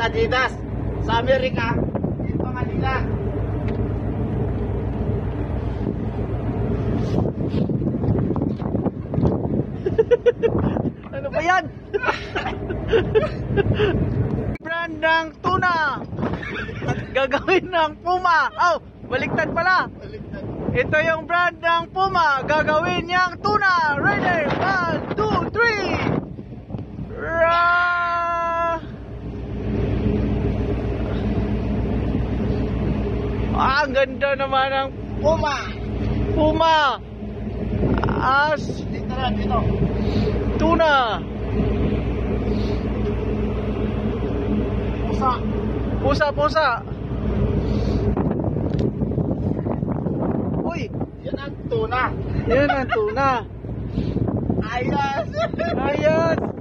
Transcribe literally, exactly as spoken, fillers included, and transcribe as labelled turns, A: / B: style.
A: Adidas. Sa Amerika, ito ang Adidas.
B: Ano ba yan? Brand ng tuna. At gagawin ng Puma. Oh, baliktad pala. Ito yung brand ng Puma. Gagawin niyang tuna. Ready? One, two, three. Ra! Ah, ang ganda naman ng
A: Puma.
B: Puma. As
A: Dito na, dito.
B: tuna.
A: Pusa.
B: Pusa, pusa. Uy,
A: Yan ang tuna.
B: yan ang tuna.
A: Ayos.
B: Ayos.